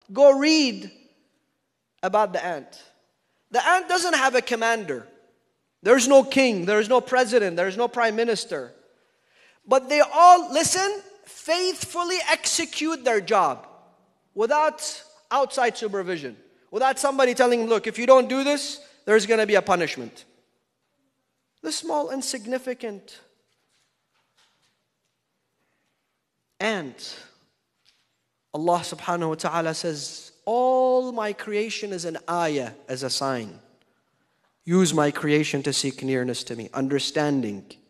Go read about the ant. The ant doesn't have a commander. There's no king, there's no president, there's no prime minister. But they all, listen, faithfully execute their job without outside supervision. Without somebody telling them, look, if you don't do this, there's going to be a punishment. The small, insignificant ant. Allah subhanahu wa ta'ala says, all my creation is an ayah, as a sign. Use my creation to seek nearness to me, understanding.